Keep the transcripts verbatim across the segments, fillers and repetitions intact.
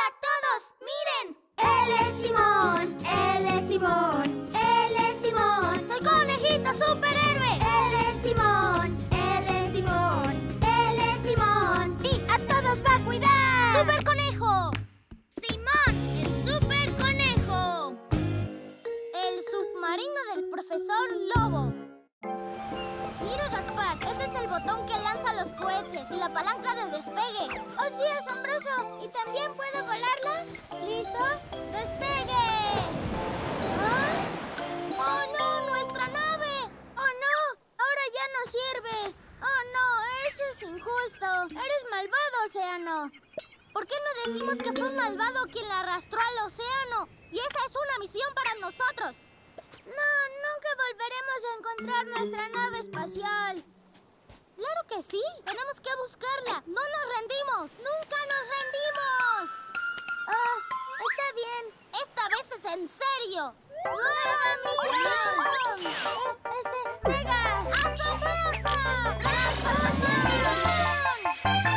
todos! ¡Miren! ¡Él es Simón! ¡Él es Simón! ¡Él es Simón! ¡Soy conejito superhéroe! ¡Él es Simón! ¡Él es Simón! ¡Él es Simón! ¡Y a todos va a cuidar! ¡Super Conejo! ¡Simón, el Super Conejo! El submarino del profesor Lobo. Mira, Gaspar, ese es el botón que lanza los cohetes y la palanca de despegue. ¡Oh, sí, asombroso! ¿Y también puedo volarla? ¿Listo? ¡Despegue! ¿Ah? ¡Oh, no! ¡Nuestra nave! ¡Oh, no! ¡Ahora ya no sirve! ¡Oh, no! ¡Eso es injusto! ¡Eres malvado, Océano! ¿Por qué no decimos que fue un malvado quien la arrastró al océano? Y esa es una misión para nosotros. No, nunca volveremos a encontrar nuestra nave espacial. ¡Claro que sí! ¡Tenemos que buscarla! ¡No nos rendimos! ¡Nunca nos rendimos! Ah, está bien. Esta vez es en serio. ¡Nueva misión! Eh, este, ¡Mega! ¡Asombrosa! ¡Transformación!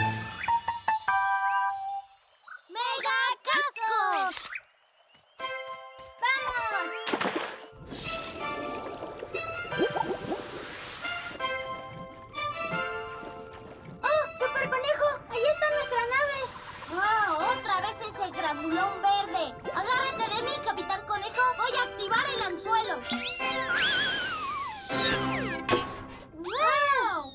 ¡Mega Cascos! ¡Vamos! ¡Ese granulón verde! ¡Agárrate de mí, Capitán Conejo! ¡Voy a activar el anzuelo! ¡Wow!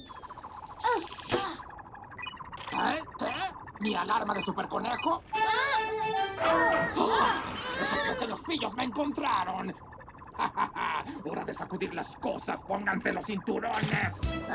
¿Eh? ¿Qué? ¿Mi alarma de Super Conejo? ¡Ah! ¡Oh! ¡Esos pequeños pillos me encontraron! ¡Hora de sacudir las cosas! ¡Pónganse los cinturones!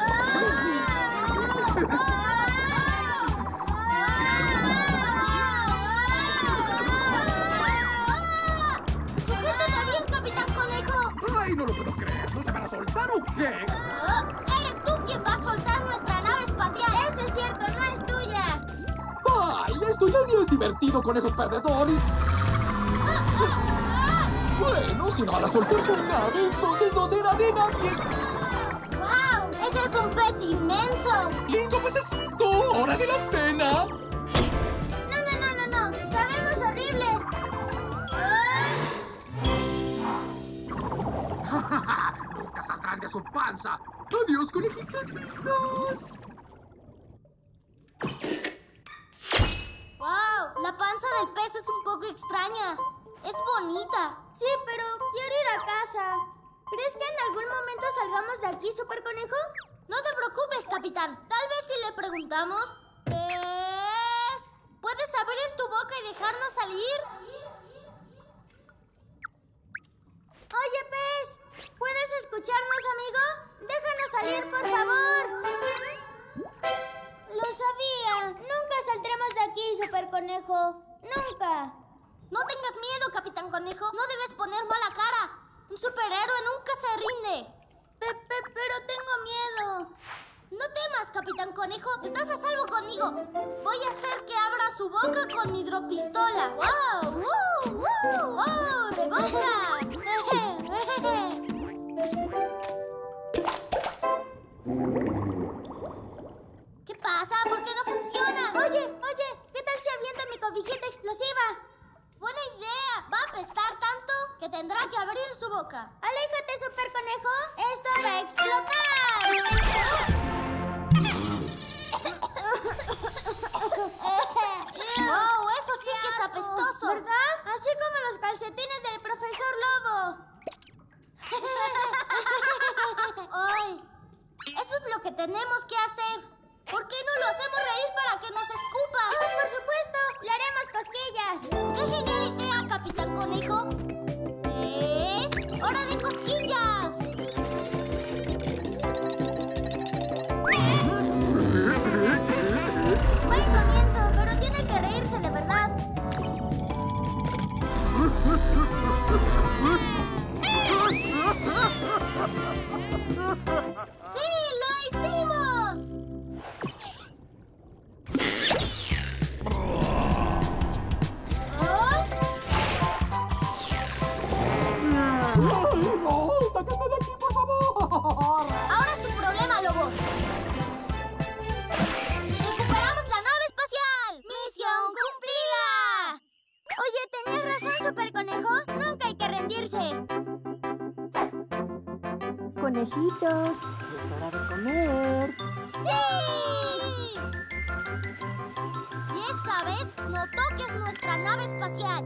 ¡Ay, no lo puedo creer! ¿No se van a soltar o qué? Oh, ¿eres tú quien va a soltar nuestra nave espacial? Eso es cierto, no es tuya. ¡Ay, esto ya ni es divertido, conejos perdedores! Bueno, si no van a soltar su nave, entonces no será de nadie. ¡Wow! ¡Ese es un pez inmenso! ¡Lindo pececito! ¡Hora de la cena! No, no, no, no, no. ¡Sabemos horrible! ¡Nunca saldrán de su panza! ¡Adiós, conejitos lindos! ¡Wow! La panza del pez es un poco extraña. Es bonita. Sí, pero quiero ir a casa. ¿Crees que en algún momento salgamos de aquí, Super Conejo? No te preocupes, capitán. Tal vez si le preguntamos... ¿Pez? ¿Puedes abrir tu boca y dejarnos salir? Oye, pez, ¿puedes escucharnos, amigo? Déjanos salir, por favor. Lo sabía. Nunca saldremos de aquí, Super Conejo. Nunca. No tengas miedo, Capitán Conejo. No debes poner mala cara. Un superhéroe nunca se rinde. Pe -pe pero tengo miedo. No temas, Capitán Conejo. Estás a salvo conmigo. Voy a hacer que abra su boca con mi hidropistola. ¡Wow! ¡Wow! ¡Wow! ¡Wow! ¡De boca! ¿Qué pasa? ¿Por qué no funciona? Oye, oye, ¿qué tal si aviento mi cobijita explosiva? Buena idea. Va a apestar tanto que tendrá que abrir su boca. ¡Aléjate, Super Conejo! ¡Esto va a explotar! ¡Wow! Eso sí que es apestoso. ¿Verdad? Así como los calcetines del profesor Lobo. ¡Ay! Eso es lo que tenemos que hacer. ¿Por qué no lo hacemos reír para que nos escupa? ¡Oh, por supuesto! ¡Le haremos cosquillas! ¡Qué genial idea, Capitán Conejo! ¡Es hora de cosquillas! Buen comienzo, pero tiene que reírse de verdad. ¡Sí, lo hicimos! Super Conejo? Nunca hay que rendirse. Conejitos, es hora de comer. ¡Sí! Y esta vez no toques nuestra nave espacial.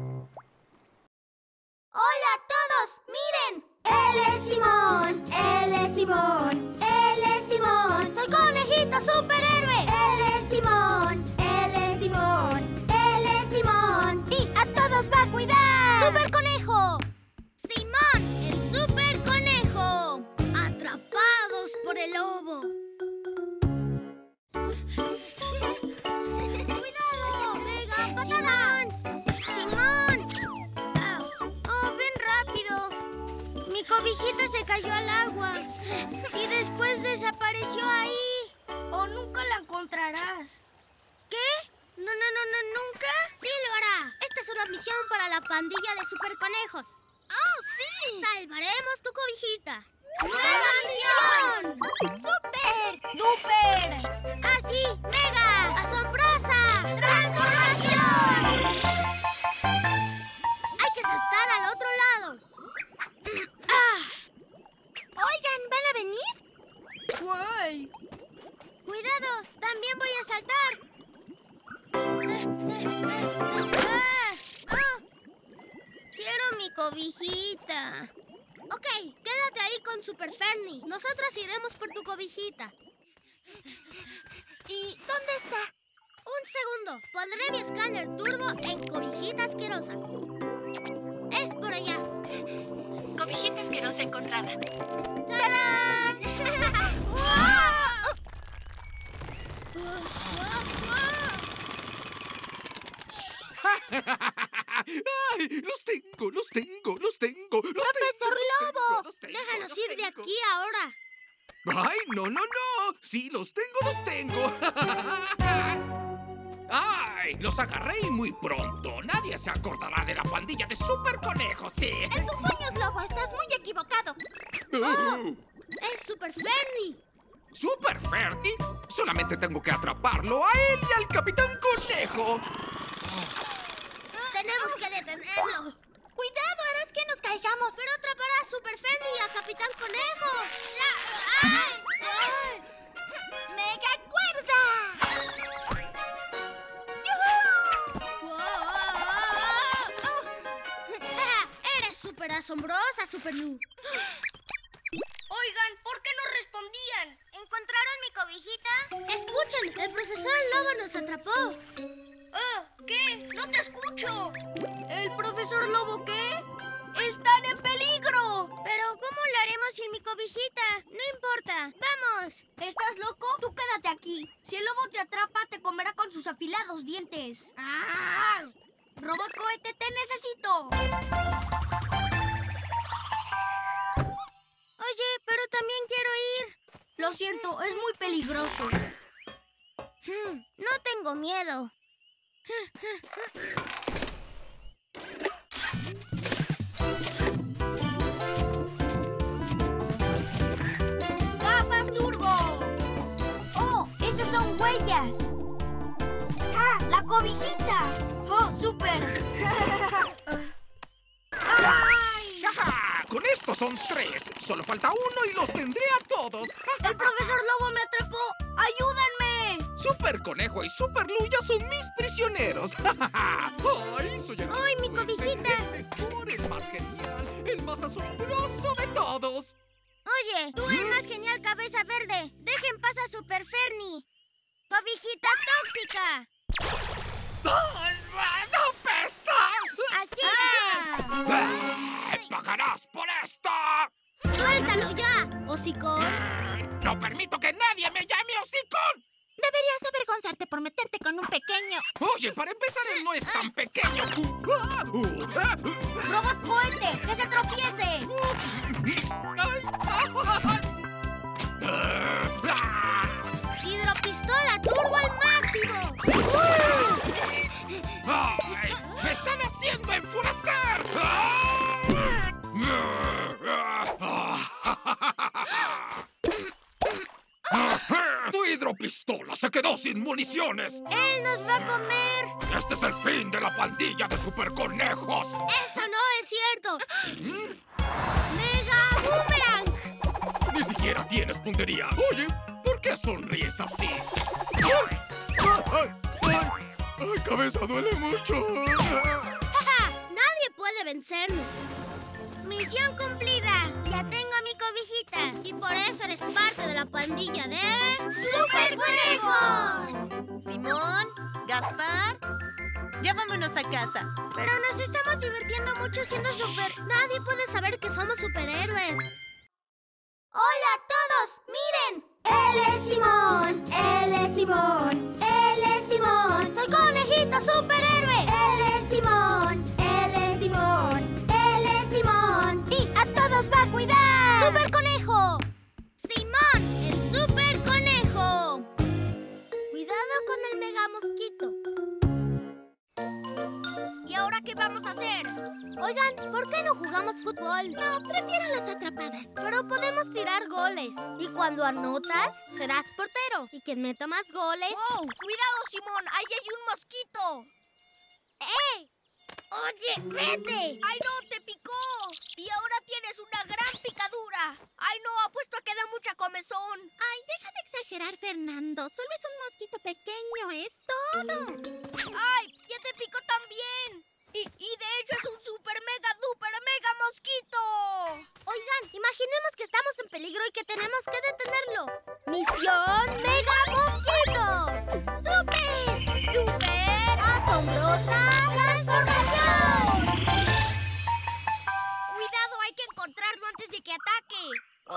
¡Hola a todos! ¡Miren! ¡Él es Simón! ¡Él es Simón! ¡Él es Simón! ¡Soy conejita superhéroe! ¡Él es Simón! ¡Él es Simón! ¡Él es Simón! ¡Y a todos va a cuidar! ¡Super Conejo! ¡Simón, el Super Conejo! ¡Atrapados por el lobo! ¡Cuidado! ¡Mega patada! ¡Simón! ¡Oh, ven rápido! Mi cobijita se cayó al agua y después desapareció ahí. O nunca la encontrarás. ¿Qué? No, no, no, no, ¿nunca? Sí lo hará. Esta es una misión para la pandilla de superconejos. ¡Oh, sí! Salvaremos tu cobijita. ¡Nueva misión! ¡Súper! ¡Duper! ¡Ah, sí! ¡Mega! ¡Asombrosa! ¡Transformación! Hay que saltar al otro lado. ¡Ah! Oigan, ¿van a venir? ¡Guay! ¡Cuidado! ¡También voy a saltar! ¡Ah! ¡Ah! ¡Quiero mi cobijita! Ok, quédate ahí con Super Fernie. Nosotros iremos por tu cobijita. ¿Y dónde está? Un segundo. Pondré mi escáner turbo en cobijita asquerosa. Es por allá. Cobijita asquerosa encontrada. ¡Tarán! ¡Wow! ¡Ay! ¡Los tengo, los tengo, los tengo! Los ¡Profesor tengo, Lobo! los tengo, Déjanos los ir de tengo. aquí ahora. ¡Ay, no, no, no! ¡Sí, los tengo, los tengo! ¡Ay! Los agarré y muy pronto. Nadie se acordará de la pandilla de Super Conejos, sí. En tus sueños, Lobo, estás muy equivocado. Uh, Es Super Fernie. ¿Super Fernie? Solamente tengo que atraparlo a él y al Capitán Conejo. Tenemos que detenerlo. Cuidado, harás que nos caigamos. Pero atrapará a Super Fernie y a Capitán Conejo. ¡La... ¡Ay! ¡Ay! ¡Mega cuerda! ¡Yujú! Ah, eres súper asombrosa, Super Lu. Oigan, ¿por qué no respondían? ¿Encontraron mi cobijita? Escuchen, el profesor Lobo nos atrapó. Oh, ¿qué? ¡No te escucho! ¿El profesor Lobo qué? ¡Están en peligro! Pero, ¿cómo lo haremos sin mi cobijita? No importa. ¡Vamos! ¿Estás loco? Tú quédate aquí. Si el lobo te atrapa, te comerá con sus afilados dientes. ¡Ah! ¡Robot cohete, te necesito! Oye, pero también quiero ir. Lo siento, es muy peligroso. Hmm, no tengo miedo. ¡Gafas turbo! ¡Oh! ¡Esas son huellas! ¡Ah! ¡La cobijita! ¡Oh! ¡Súper! ¡Ay! ¡Ajá! Con estos son tres. Solo falta uno y los tendré a todos. ¡El profesor Lobo me atrapó! ¡Ayúdenme! Super Conejo y Super Lu ya son mis prisioneros. ¡Ay, soy el más ¡Ay, mi fuerte, cobijita! el mejor, el más genial, el más asombroso de todos! Oye, tú el más genial cabeza verde. Deja en paz a Super Fernie. ¡Cobijita tóxica! ¡Ay, no pesta! ¡Así es! ¡Eh! ¡Pagarás por esto! ¡Suéltalo ya, hocicón! Eh, ¡No permito que nadie me llame hocicón! Deberías avergonzarte por meterte con un pequeño... Oye, para empezar, él no es tan pequeño. ¡Ah! ¡Uh! ¡Ah! ¡Robot cohete! ¡Que se tropiece! ¡Ay! ¡Ah! ¡Hidropistola turbo al máximo! ¡Ay! ¡Me están haciendo enfurecer! ¡Tu hidropistola se quedó sin municiones! ¡Él nos va a comer! ¡Este es el fin de la pandilla de superconejos. ¡Eso no es cierto! ¡Mega Boomerang! Ni siquiera tienes puntería. Oye, ¿por qué sonríes así? ¡Ay! ¡Ay! ¡Ay! ¡Ay, cabeza duele mucho! ¡Jaja! Nadie puede vencernos. Misión cumplida. Ya tengo mi cobijita. Y por eso eres parte de la pandilla de... ¡Super Conejos! Simón, Gaspar, ya vámonos a casa. Pero nos estamos divirtiendo mucho siendo super... Nadie puede saber que somos superhéroes. ¡Hola a todos! ¡Miren! ¡Él es Simón! ¡Él es Simón! ¡Él es Simón! ¡Soy conejito superhéroe! ¡Él es Simón! ¡Él es Simón! ¡Él es Simón! ¡Y a todos va a cuidar! ¡Super Conejo! ¡Simón! ¡El Super Conejo! Cuidado con el mega mosquito. ¿Y ahora qué vamos a hacer? Oigan, ¿por qué no jugamos fútbol? No, prefiero las atrapadas. Pero podemos tirar goles. Y cuando anotas, serás portero. Y quien meta más goles... ¡Wow! ¡Cuidado, Simón! ¡Ahí hay un mosquito! ¡Ey! ¡Oye, vete! ¡Ay, no! ¡Te picó! Y ahora tienes una gran picadura. ¡Ay, no! Apuesto a que da mucha comezón. Ay, deja de exagerar, Fernando. Solo es un mosquito pequeño, es todo. ¡Ay! ¡Ya te picó también! Y, y de hecho es un super mega duper mega mosquito. Oigan, imaginemos que estamos en peligro y que tenemos que detenerlo. ¡Misión Mega Mosquito! ¡Súper! ¡Súper! ¡Asombrosa transformación! Cuidado, hay que encontrarlo antes de que ataque.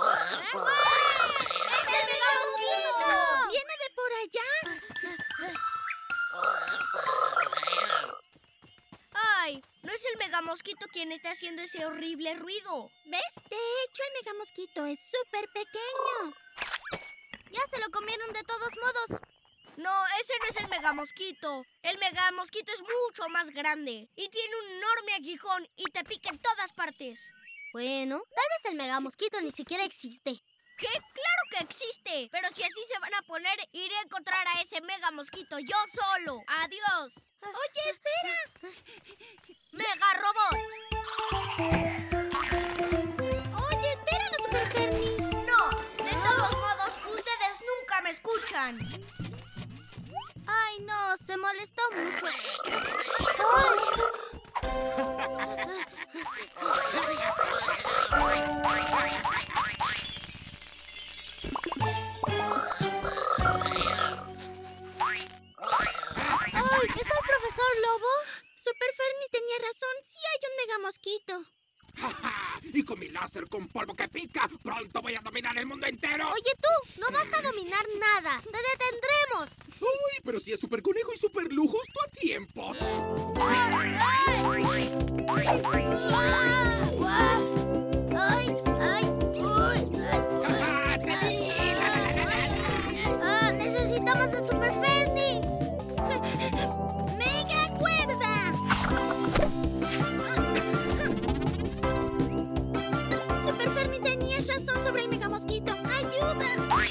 ¡Es el Mega Mosquito! ¡Viene de por allá! Ay, no es el mega mosquito quien está haciendo ese horrible ruido. ¿Ves? De hecho, el megamosquito es súper pequeño. Ya se lo comieron de todos modos. No, ese no es el mega mosquito. El mega mosquito es mucho más grande y tiene un enorme aguijón y te pica en todas partes. Bueno, tal vez el Mega Mosquito ni siquiera existe. ¿Qué? ¡Claro que existe! Pero si así se van a poner, iré a encontrar a ese mega mosquito yo solo. ¡Adiós! Oye, espera. ¡Mega robot! Oye, espéranos, Super Fernie. ¡No! De todos modos, ustedes nunca me escuchan. Ay, no, se molestó mucho. ¡Ay! ¿Está el profesor Lobo? Super Fernie tenía razón. Sí hay un megamosquito. ¡Ja, ja! Y con mi láser con polvo que pica, pronto voy a dominar el mundo entero. Oye, tú, no vas a dominar nada. ¡Te detendremos! Uy, pero si es Super Conejo y Super Lu, justo a tiempo. ¡Ay! ¡Ay! ¡Ay! ¡Uy! ¡Ja, ja! ¡Sí! ¡La, la, la, la, la! ¡Ah! ¡Necesitamos a Super Fernie! ¡Mega cuerda! Super Fernie, tenías razón sobre el megamosquito. ¡Ayuda!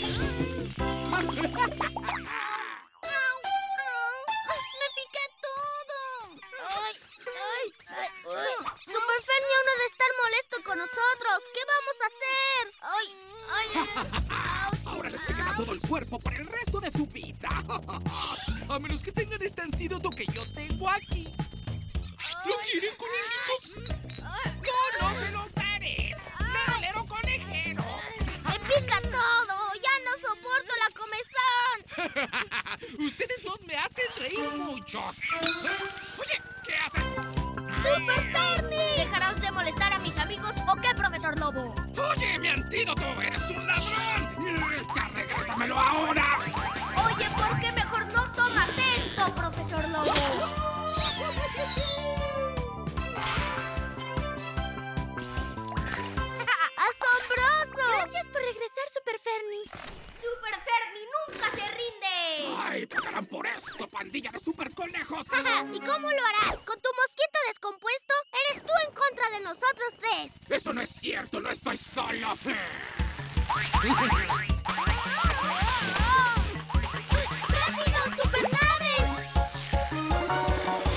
¡Me pica todo! ¡Ay! ¡Ay! ¡Ay! ¡Ay! Super Fernie aún ha de estar molesto con nosotros. ¿Qué vamos a hacer? ¡Ay! ¡Ay! ay. Ahora les pegará todo el cuerpo por el resto de su vida. A menos que tengan este antídoto que yo tengo aquí. ¿Lo quieren, conejitos? ¡No, no se los daré! ¡Lero, lero, conejero! ¡Me pica todo! ¡Ya no soporto la comezón! Ustedes dos me hacen reír mucho. Oye, ¿qué haces? ¡Super Fernie! ¿Dejarás de molestar a mis amigos o qué, profesor Lobo? ¡Oye, mi antídoto! ¡Eres un ladrón! ¡Ya regrésamelo ahora! Oye, ¿por qué mejor no tomas esto, profesor Lobo? ¡Asombroso! Gracias por regresar, Super Fernie. ¡Super Fernie nunca se rinde! ¡Ay, pagarán por esto, pandilla de super conejos! Jaja, ¿y cómo lo harás? ¿Con tu mosquito descompuesto? ¡Eres tú en contra de nosotros tres! ¡Eso no es cierto! ¡No estoy solo! ¡Rápido, supernaves!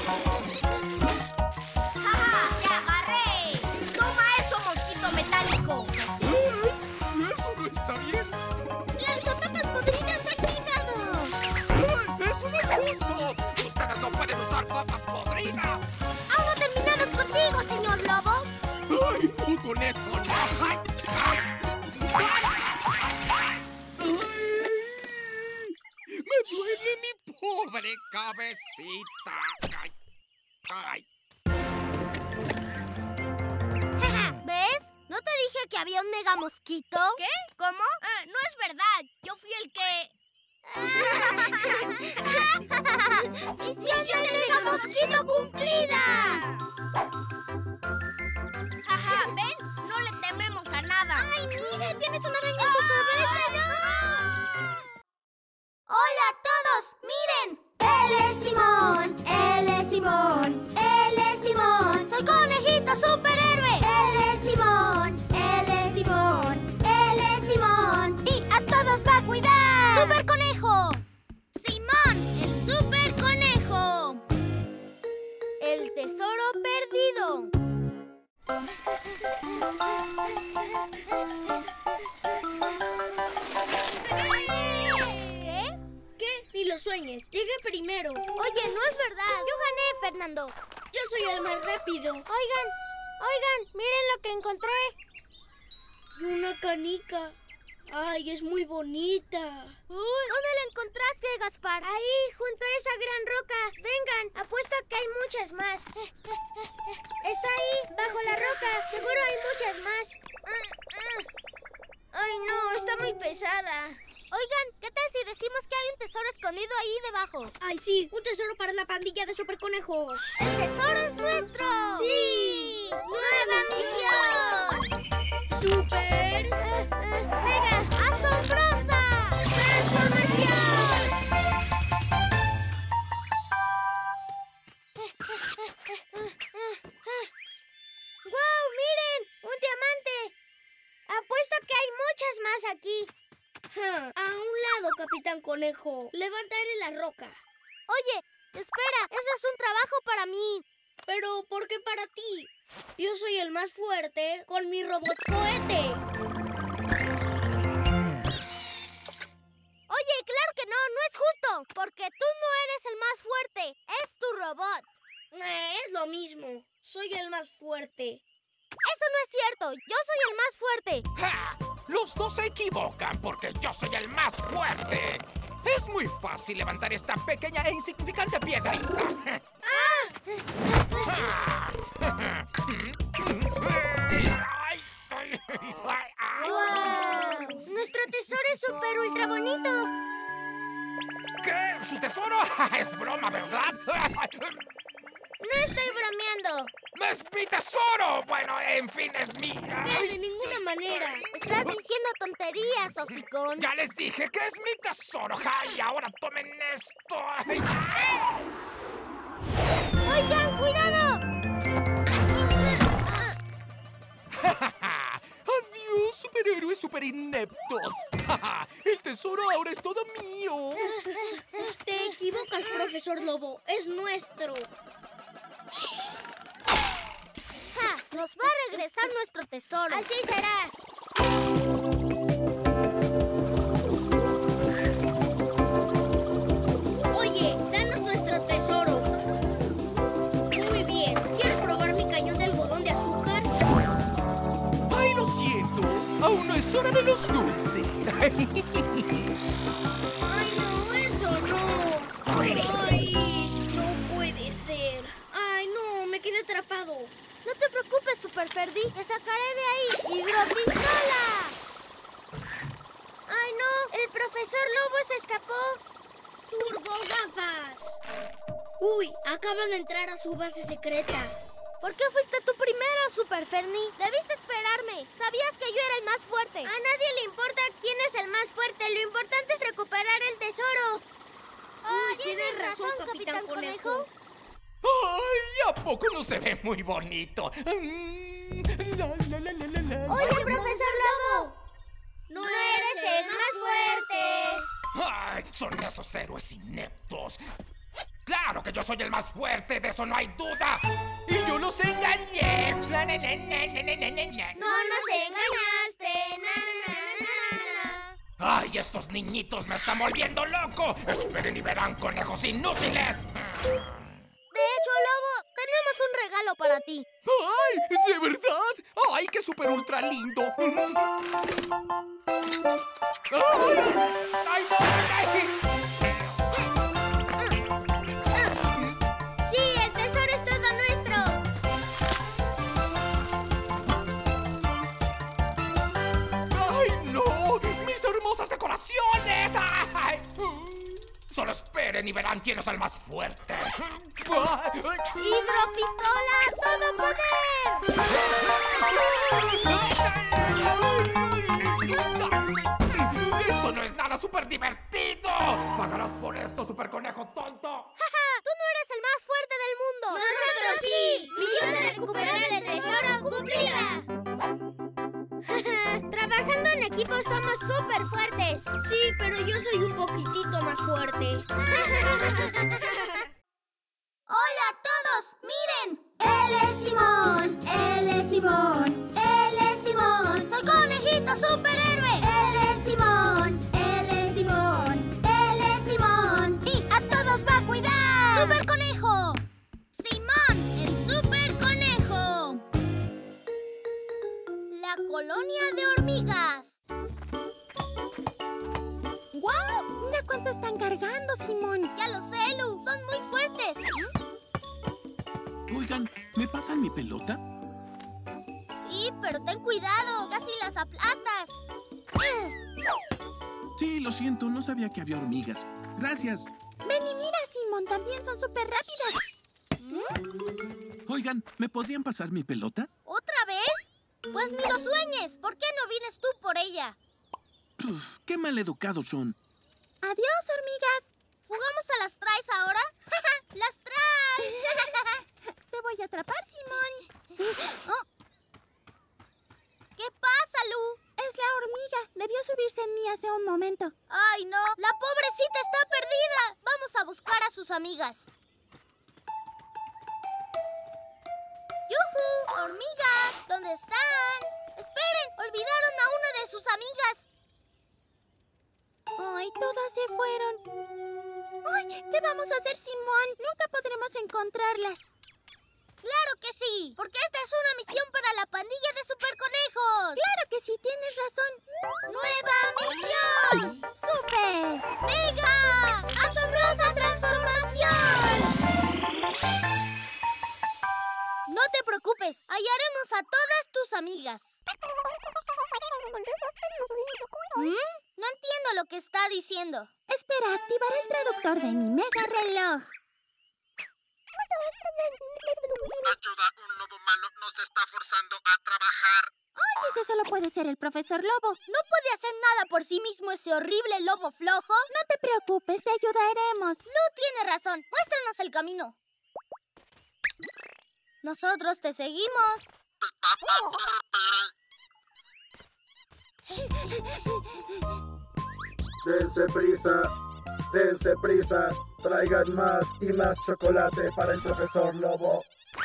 Ay, ay. ¿Ves? ¿No te dije que había un mega mosquito? ¿Qué? ¿Cómo? Ah, no es verdad. Yo fui el que... ¡Misión del mega mosquito cumplida! Jaja, ¿ven? No le tememos a nada. ¡Ay, mira! ¡Tienes una araña en tu cabeza! ¡Hola a todos! ¡Miren! Él es Simón, él es Simón, él es Simón. Soy conejito superhéroe. Él es Simón, él es Simón, él es Simón. Y a todos va a cuidar. ¡Super conejo! Simón, el super conejo. El tesoro perdido. ¿Qué? ¿Qué? Ni lo sueñes. Llegué primero. Oye, no es verdad. Yo gané, Fernando. Yo soy el más rápido. Oigan, oigan, miren lo que encontré. Y una canica. Ay, es muy bonita. ¿Dónde la encontraste, Gaspar? Ahí, junto a esa gran roca. Vengan, apuesto que hay muchas más. Está ahí, bajo la roca. Seguro hay muchas más. Ay, no, está muy pesada. Oigan, ¿qué tal si decimos que hay un tesoro escondido ahí debajo? Ay, sí, un tesoro para la pandilla de superconejos. ¡El tesoro es nuestro! ¡Sí! ¡Nueva misión! ¡Super! Eh, eh, ¡Mega! ¡Asombrosa! ¡Transformación! ¡Guau! ¡Miren! ¡Un diamante! Apuesto que hay muchas más aquí. Ja, a un lado, Capitán Conejo. Levantaré la roca. Oye, espera, eso es un trabajo para mí. Pero, ¿por qué para ti? Yo soy el más fuerte con mi robot cohete. Oye, claro que no, no es justo, porque tú no eres el más fuerte, es tu robot. Eh, es lo mismo. Soy el más fuerte. Eso no es cierto, yo soy el más fuerte. ¡Ja! Los dos se equivocan porque yo soy el más fuerte. Es muy fácil levantar esta pequeña e insignificante piedrita. ¡Wow! Nuestro tesoro es súper ultra bonito. ¿Qué? ¿Su tesoro? Es broma, ¿verdad? No estoy bromeando. ¡Es mi tesoro! Bueno, en fin, es mi... De ninguna manera. Estás diciendo tonterías, hocicón. Ya les dije que es mi tesoro. ¡Ay, ahora tomen esto! ¡Ay! ¡Oigan, cuidado! ¡Adiós, superhéroes super ineptos! ¡El tesoro ahora es todo mío! Te equivocas, profesor Lobo. Es nuestro. ¡Ja! Nos va a regresar nuestro tesoro. Así será. Oye, danos nuestro tesoro. Muy bien. ¿Quieres probar mi cañón de algodón de azúcar? ¡Ay, lo siento! Aún no es hora de los dulces. Ay, no, eso no. Ay, no puede ser. Ay, no, me quedé atrapado. No te preocupes, Super Ferdi. Te sacaré de ahí. ¡Hidropistola! ¡Ay, no! El profesor Lobo se escapó. ¡Turbo gafas! Uy, acaban de entrar a su base secreta. ¿Por qué fuiste tú primero, Super Ferni? Debiste esperarme. Sabías que yo era el más fuerte. A nadie le importa quién es el más fuerte. Lo importante es recuperar el tesoro. Uy, tienes razón, Capitán Conejo. ¡Ay! ¿A poco no se ve muy bonito? Mm, la, la, la, la, la, la. Oye, profesor Lobo. No, No eres el más fuerte. ¡Ay! Son esos héroes ineptos. ¡Claro que yo soy el más fuerte! ¡De eso no hay duda! ¡Y yo los engañé! No nos engañaste. Na, na, na, na, na. ¡Ay! Estos niñitos me están volviendo loco. ¡Esperen y verán, conejos inútiles! De hecho, Lobo, tenemos un regalo para ti. ¡Ay! ¿De verdad? ¡Ay, qué súper ultra lindo! ¡Ay! ¡Ay, no! ¡Ay! peleen y verán quién es el más fuerte. ¡Hidropistola a todo poder! ¡Esto no es nada súper divertido! ¡Pagarás por esto, super conejo tonto! ¡Tú no eres el más fuerte del mundo! ¡Nosotros sí! ¡Misión de recuperar el tesoro cumplida! Trabajando en equipo somos súper fuertes. Sí, pero yo soy un poquitito más fuerte. ¡Hola a todos! ¡Miren! ¡Él es Simón! ¡Él es Simón! ¡Él es Simón! ¡Soy conejito superhéroe! ¡Él es Simón! ¡Él es Simón! ¡Él es Simón! ¡Y a todos va a cuidar! ¡Super Conejo! ¡Simón, el Super Conejo! La colonia de hormigas. ¡Guau! ¡Mira cuánto están cargando, Simón! Ya lo sé, Lu. Son muy fuertes. Oigan, ¿me pasan mi pelota? Sí, pero ten cuidado. Casi las aplastas. Sí, lo siento, no sabía que había hormigas. Gracias. Ven y mira, Simón, también son súper rápidas. Oigan, ¿me podrían pasar mi pelota? ¿Otra vez? Pues ni lo sueñes. ¿Por qué no vienes tú por ella? Puf, qué maleducados son. Adiós, hormigas. ¿Jugamos a las traes ahora? ¡Las traes! Te voy a atrapar, Simón. Oh, ¿Qué pasa, Lu? es la hormiga. Debió subirse en mí hace un momento. ¡Ay, no! ¡La pobrecita está perdida! Vamos a buscar a sus amigas. ¡Yujú! ¡Hormigas! ¿Dónde están? ¡Esperen! ¡Olvidaron a una de sus amigas! ¡Ay, todas se fueron! ¡Ay! ¿Qué vamos a hacer, Simón? Nunca podremos encontrarlas. ¡Claro que sí! Porque esta es una misión para la pandilla de superconejos. ¡Claro que sí! ¡Tienes razón! ¡Nueva misión! ¡Súper! ¡Mega! ¡Asombrosa transformación! No te preocupes. Hallaremos a todas tus amigas. ¿Mm? No entiendo lo que está diciendo. Espera, activaré el traductor de mi mega reloj. Ayuda, un lobo malo nos está forzando a trabajar. Oye, ese solo puede ser el profesor Lobo. ¿No puede hacer nada por sí mismo ese horrible lobo flojo? No te preocupes, te ayudaremos. Lu tiene razón. Muéstranos el camino. Nosotros te seguimos. Dense prisa, dense prisa. Traigan más y más chocolate para el profesor Lobo.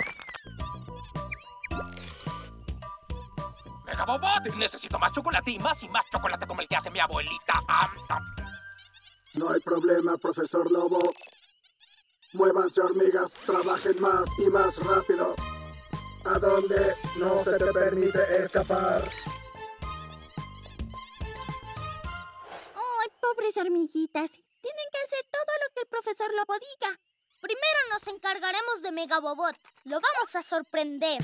¡Megabobot! Necesito más chocolate y más y más chocolate como el que hace mi abuelita. Am, am. No hay problema, profesor Lobo. Muévanse, hormigas, trabajen más y más rápido. ¿A dónde no se te permite escapar? Ay, pobres hormiguitas. Tienen que hacer todo lo que el profesor Lobo diga. Primero nos encargaremos de Megabobot. Lo vamos a sorprender.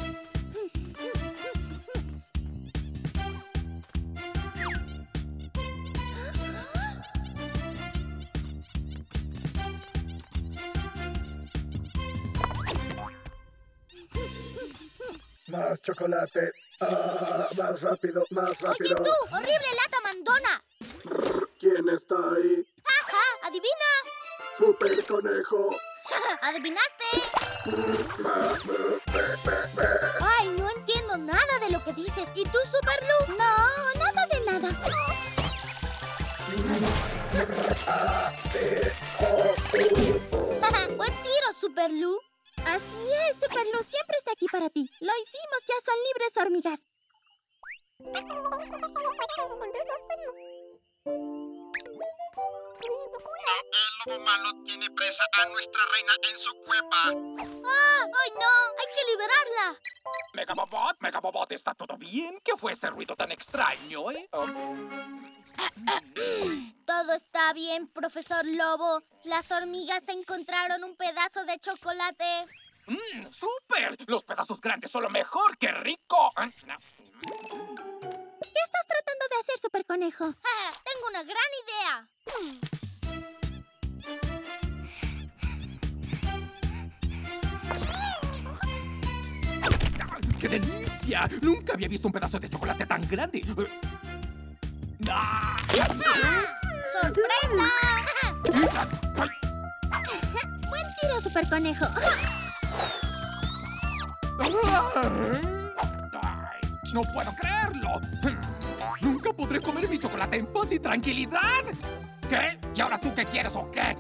Más chocolate. Ah, más rápido, más rápido. Oye tú, horrible lata mandona. ¿Quién está ahí? ¡Ajá! ¿Adivina? ¡Super Conejo! ¿Adivinaste? Ay, no entiendo nada de lo que dices. ¿Y tú, Super Lu? No, nada de nada. Buen tiro, Super Lu. Así es, Super Lu siempre está aquí para ti. Lo hicimos, ya son libres, hormigas. El lobo malo tiene presa a nuestra reina en su cueva. ¡Ah! ¡Ay, no! ¡Hay que liberarla! Megabobot, Megabobot, ¿está todo bien? ¿Qué fue ese ruido tan extraño, eh? Um, Todo está bien, profesor Lobo. Las hormigas encontraron un pedazo de chocolate. ¡Mmm! ¡Súper! Los pedazos grandes son lo mejor. ¡Qué rico! ¿Qué estás tratando de hacer, Super Conejo? Ah, tengo una gran idea. ¡Qué delicia! Nunca había visto un pedazo de chocolate tan grande. ¡Ah! ¡Sorpresa! ¡Ay! ¡Buen tiro, Super Conejo! ¡Ay! ¡No puedo creerlo! ¡Nunca podré comer mi chocolate en paz y tranquilidad! ¿Qué? ¿Y ahora tú qué quieres o qué?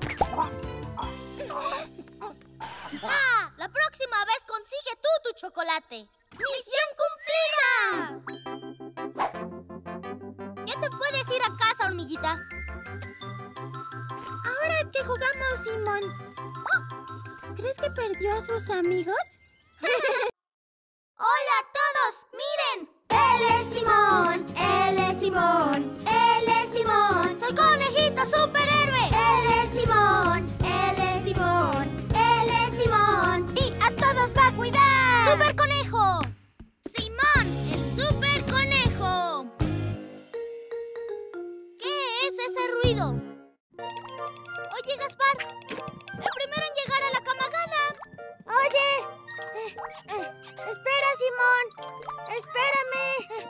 ¡Ah! La próxima vez consigue tú tu chocolate. ¡Misión cumplida! Ya te puedes ir a casa, hormiguita. Ahora que jugamos, Simón. Oh, ¿crees que perdió a sus amigos? ¡Hola a todos! ¡Miren! ¡Él es Simón! ¡Él es Simón! ¡Él es Simón! ¡Soy conejita superhéroe! ¡Él es Simón! ¡Él es Simón! ¡Él es Simón! ¡Y a todos va a cuidar! ¡Super Conejo! ¡Simón, el Super Conejo! ¿Qué es ese ruido? Oye, Gaspar, el primero en llegar a la cama gana. Oye, eh, eh, espera, Simón. Espérame.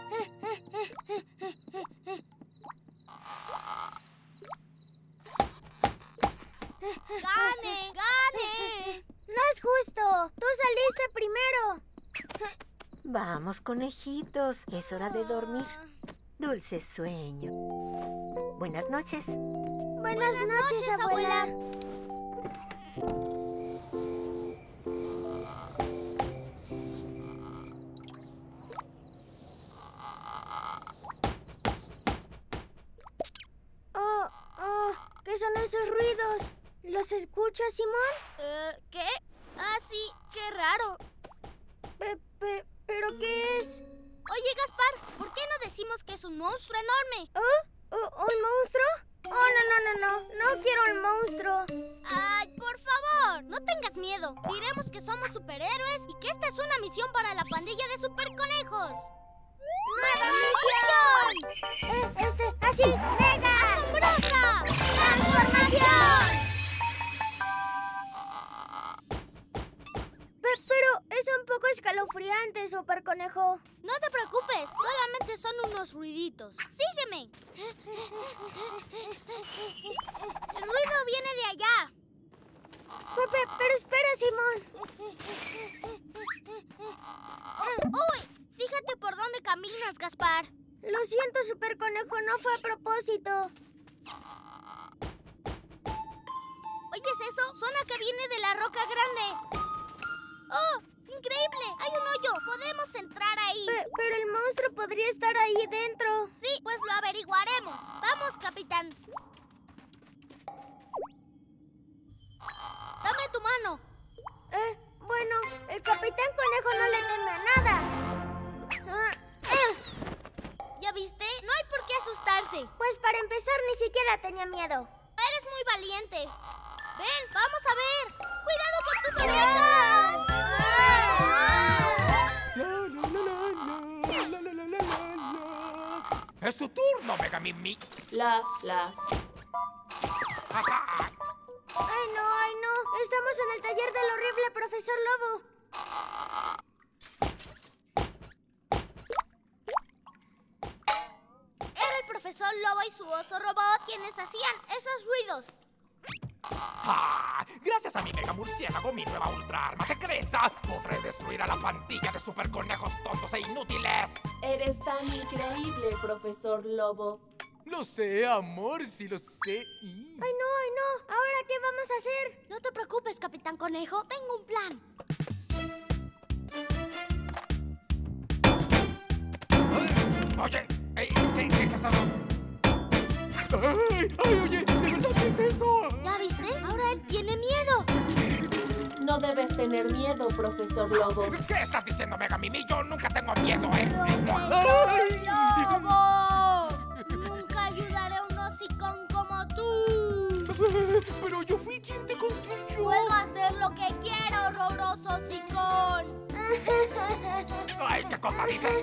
¡Gane! ¡Gane! No es justo. Tú saliste primero. Vamos, conejitos. Es hora de dormir. Dulce sueño. Buenas noches. Buenas, Buenas noches, noches, abuela. Oh, oh, ¿qué son esos ruidos? ¿Los escuchas, Simón? Eh, ¿qué? Ah, sí, qué raro. Pe, pe, ¿Pero qué es? Oye, Gaspar, ¿por qué no decimos que es un monstruo enorme? ¿Oh? ¿Un monstruo? Oh, no, no, no, no. No quiero un monstruo. Ay, por favor, no tengas miedo. Diremos que somos superhéroes y que esta es una misión para la pandilla de superconejos. ¡Nueva misión! Eh, este, así, ¡mega! ¡Asombrosa! ¡Transformación! Pe pero es un poco escalofriante, Superconejo. No te preocupes, solamente son unos ruiditos. ¡Sígueme! El ruido viene de allá. Pepe, pero espera, Simón. ¡Uy! Fíjate por dónde caminas, Gaspar. Lo siento, Superconejo, no fue a propósito. ¿Oyes eso? Suena que viene de la roca grande. ¡Oh! ¡Increíble! ¡Hay un hoyo! ¡Podemos entrar ahí! Pe pero el monstruo podría estar ahí dentro. Sí, pues lo averiguaremos. ¡Vamos, capitán! ¡Dame tu mano! Eh, bueno, el capitán Conejo no le teme a nada. Ah, eh. ¿Ya viste? No hay por qué asustarse. Pues para empezar, ni siquiera tenía miedo. Eres muy valiente. Ven, vamos a ver. ¡Cuidado con tus orejas! ¡Es tu turno, Mega Mimi! La, la. ¡Ajá! ¡Ay, no, ay, no! Estamos en el taller del horrible profesor Lobo. Era el profesor Lobo y su oso robot quienes hacían esos ruidos. ¡Ah! Gracias a mi mega murciélago, mi nueva ultra arma secreta, podré destruir a la pandilla de superconejos tontos e inútiles. Eres tan increíble, profesor Lobo. Lo sé, amor, sí lo sé. Y... ¡Ay, no, ay, no! ¿Ahora qué vamos a hacer? No te preocupes, Capitán Conejo. Tengo un plan. Oye, ¿qué, qué, qué es eso? ¡Ay, ay, oye! ¿De verdad qué es eso? ¿Ya viste? Ahora él tiene miedo. No debes tener miedo, profesor Lobo. ¿Qué estás diciendo, Mega Mimi? Yo nunca tengo miedo, ¿eh? ¡Ay! ¡Lobo! Nunca ayudaré a un hocicón como tú. Pero yo fui quien te construyó. Puedo hacer lo que quiero, horroroso hocicón. ¡Ay, qué cosa dices!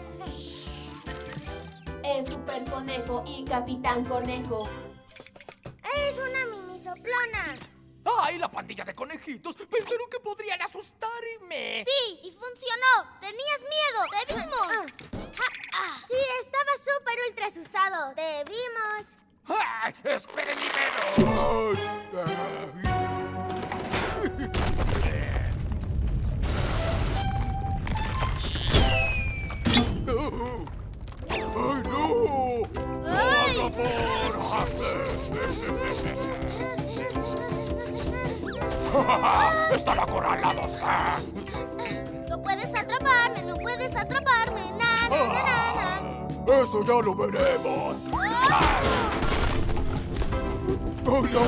Es Super Conejo y Capitán Conejo. Eres una mini soplona. ¡Ay, la pandilla de conejitos! Pensaron que podrían asustarme. Sí, y funcionó. Tenías miedo. ¡Te vimos! Sí, estaba súper ultra asustado. ¡Te vimos! ¡Ah! ¡Esperen y vean! ¡Ay, no! ¡Ay! ¡Están acorralados! No puedes atraparme, no puedes atraparme. Na, na, na, na, na. ¡Eso ya lo veremos! ¡Oh, no!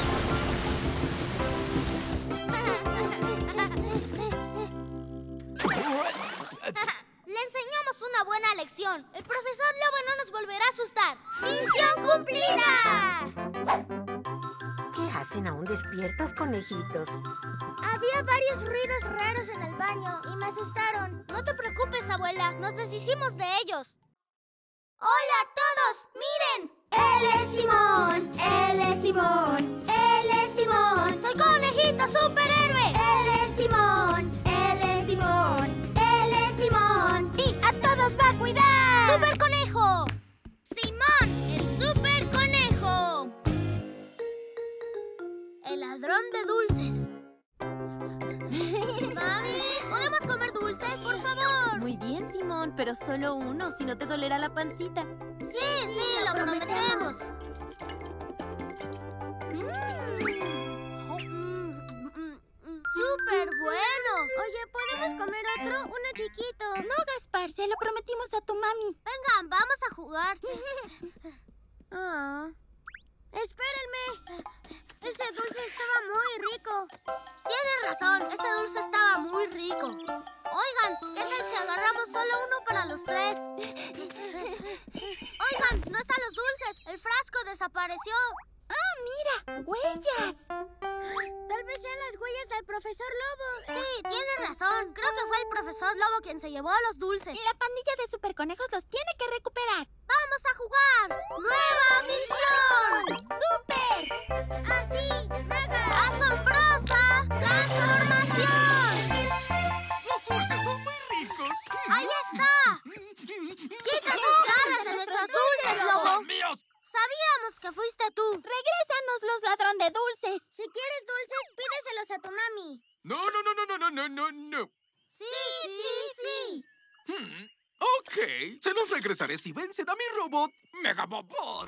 Le enseñamos una buena lección. El profesor Lobo no nos volverá a asustar. ¡Misión cumplida! ¿Qué hacen aún despiertos, conejitos? Había varios ruidos raros en el baño y me asustaron. No te preocupes, abuela. Nos deshicimos de ellos. ¡Hola a todos! ¡Miren! ¡Él es Simón! ¡Él es Simón! ¡Él es Simón! ¡Soy conejito superhéroe! ¡Él es Simón! ¡Él es Simón! ¡Él es Simón! ¡Y a todos va a cuidar! ¡Super Conejo! ¡Simón, el Super Conejo! El ladrón de dulces. ¡Mami! ¿Podemos comer dulces, por favor? Muy bien, Simón, pero solo uno, si no te dolerá la pancita. Sí, sí, lo prometemos. ¡Súper bueno! Oye, ¿podemos comer otro? Uno chiquito. No, Gaspar, se lo prometimos a tu mami. Vengan, vamos a jugar. Ah. Espérenme. Ese dulce estaba muy rico. Tienes razón, ese dulce estaba muy rico. Oigan, ¿qué tal si agarramos solo uno para los tres? Oigan, no están los dulces. El frasco desapareció. ¡Ah, mira! ¡Huellas! Tal vez sean las huellas del profesor Lobo. Sí, tienes razón. Creo que fue el profesor Lobo quien se llevó los dulces. La pandilla de superconejos los tiene que recuperar. ¡Vamos a jugar! ¡Nueva misión! ¡Súper! ¡Así! ¡Mega! ¡Asombrosa! ¡Transformación! ¡Los dulces son muy ricos! ¡Ahí está! ¡Quita tus garras de nuestros dulces, Lobo! ¡Son míos! Sabíamos que fuiste tú. ¡Regrésanos los ladrón de dulces! Si quieres dulces, pídeselos a tu mami. No, no, no, no, no, no, no, no. Sí, sí, sí. Hmm, ok, se los regresaré si vencen a mi robot Megabobot.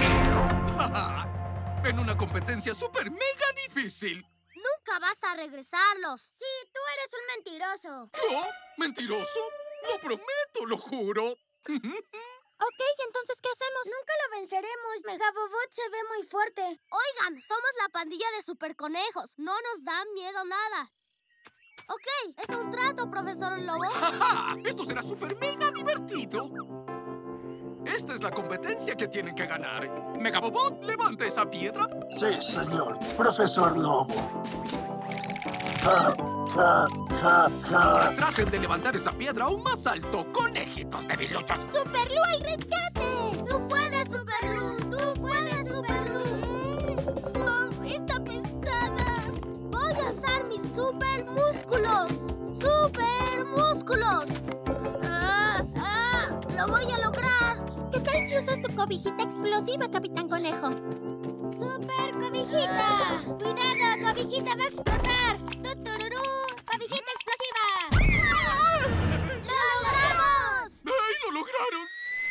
En una competencia súper mega difícil. Nunca vas a regresarlos. Sí, tú eres un mentiroso. ¿Yo? ¿Mentiroso? Lo prometo, lo juro. Ok, entonces, ¿qué hacemos? Nunca lo venceremos. Megabobot se ve muy fuerte. Oigan, somos la pandilla de superconejos. No nos da miedo nada. Ok, es un trato, profesor Lobo. ¡Ja! Esto será súper mega divertido. Esta es la competencia que tienen que ganar. Megabobot, levanta esa piedra. Sí, señor. Profesor Lobo. Ja, ja, ja, ja. Traten de levantar esa piedra aún más alto, conejitos debiluchos. ¡Superlu al rescate! ¡Tú puedes, Superlu! ¡Tú puedes, Superlu! ¡Oh, está pesada! Voy a usar mis super músculos. ¡Super músculos! ¡Ah! ¡Ah! ¡Lo voy a lograr! ¿Qué tal si usas tu cobijita explosiva, Capitán Conejo? ¡Super cobijita! ¡Cuidado, cobijita va a explotar! ¡Tutururú! ¡Cobijita explosiva! ¡Lo logramos! ¡Ay, lo lograron!